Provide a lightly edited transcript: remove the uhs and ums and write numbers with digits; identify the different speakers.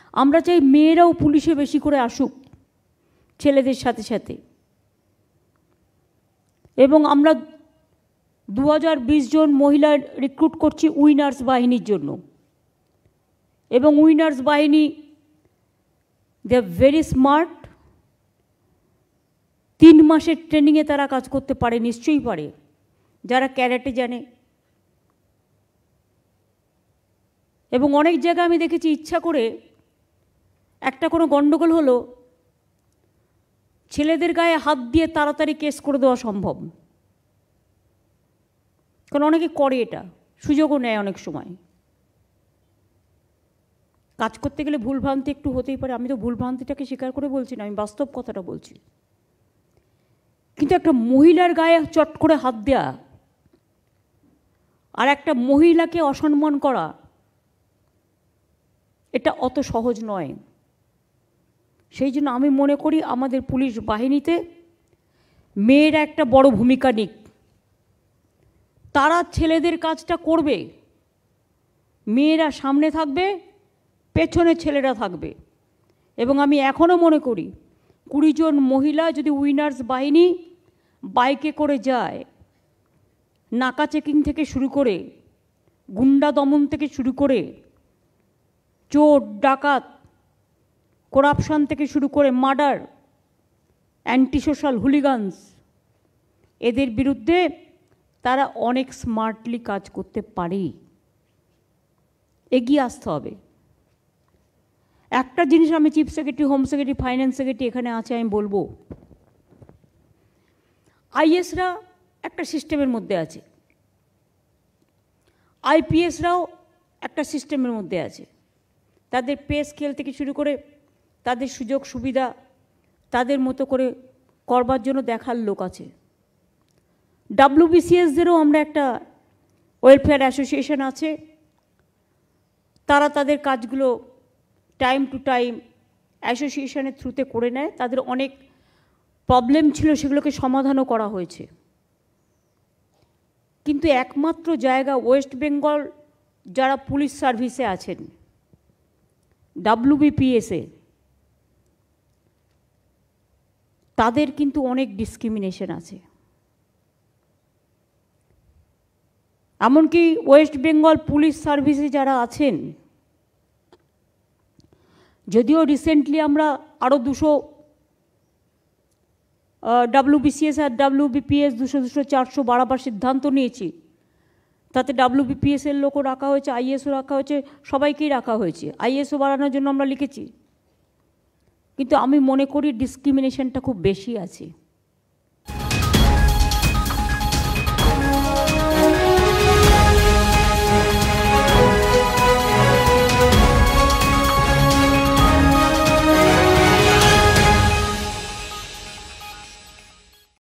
Speaker 1: আমরা চাই মেয়েরাও পুলিশে বেশি করে আসুক ছেলেদের সাথে সাথে। এবং আমরা 2020 জন মহিলা রিক্রুট করছি উইনার্স বাহিনীর জন্য। এবং উইনার্স বাহিনী দে আর ভেরি স্মার্ট। 3 মাসের ট্রেনিংয়ে তারা কাজ করতে পারে, নিশ্চয়ই পারে, যারা ক্যারাটে জানে। এবং অনেক জায়গায় আমি দেখেছি ইচ্ছা করে একটা কোনো গণ্ডগোল হলো, ছেলেদের গায়ে হাত দিয়ে তাড়াতাড়ি কেস করে দেওয়া সম্ভব, কারণ অনেকে করে, এটা সুযোগও নেয় অনেক সময়। কাজ করতে গেলে ভুলভ্রান্তি একটু হতেই পারে, আমি তো ভুলভ্রান্তিটাকে স্বীকার করে বলছি না, আমি বাস্তব কথাটা বলছি। কিন্তু একটা মহিলার গায়ে চট করে হাত দেওয়া আর একটা মহিলাকে অসম্মান করা, এটা অত সহজ নয়। সেই জন্য আমি মনে করি আমাদের পুলিশ বাহিনীতে মেয়েরা একটা বড় ভূমিকা নিক। তারা ছেলেদের কাজটা করবে, মেয়েরা সামনে থাকবে, পেছনে ছেলেরা থাকবে। এবং আমি এখনও মনে করি 20 জন মহিলা যদি উইনার্স বাহিনী বাইকে করে যায়, নাকা চেকিং থেকে শুরু করে, গুন্ডা দমন থেকে শুরু করে, চোর ডাকাত, করাপশন থেকে শুরু করে মার্ডার, অ্যান্টি সোশ্যাল হুলিগানস, এদের বিরুদ্ধে তারা অনেক স্মার্টলি কাজ করতে পারে। এগিয়ে আসতে হবে। একটা জিনিস আমি chief secretary, home secretary, finance secretary এখানে আছে, আমি বলবো, আইএসরা একটা সিস্টেমের মধ্যে আছে, আইপিএসরাও একটা সিস্টেমের মধ্যে আছে। তাদের পে স্কেল থেকে শুরু করে তাদের সুযোগ সুবিধা তাদের মতো করে করবার জন্য দেখার লোক আছে। WBCSদেরও আমরা একটা ওয়েলফেয়ার অ্যাসোসিয়েশন আছে, তারা তাদের কাজগুলো টাইম টু টাইম অ্যাসোসিয়েশনের থ্রুতে করে নেয়। তাদের অনেক প্রবলেম ছিল, সেগুলোকে সমাধানও করা হয়েছে। কিন্তু একমাত্র জায়গা ওয়েস্ট বেঙ্গল যারা পুলিশ সার্ভিসে আছেন, WBPSে, তাদের কিন্তু অনেক ডিসক্রিমিনেশন আছে। এমনকি ওয়েস্ট বেঙ্গল পুলিশ সার্ভিসে যারা আছেন, যদিও রিসেন্টলি আমরা আরও 200 WBCS আর WBPS 200, 400 বাড়াবার সিদ্ধান্ত নিয়েছি। তাতে WBPSের লোকও রাখা হয়েছে, আইএসও রাখা হয়েছে, সবাইকেই রাখা হয়েছে। আইএসও বাড়ানোর জন্য আমরা লিখেছি। কিন্তু আমি মনে করি ডিসক্রিমিনেশনটা খুব বেশি আছে।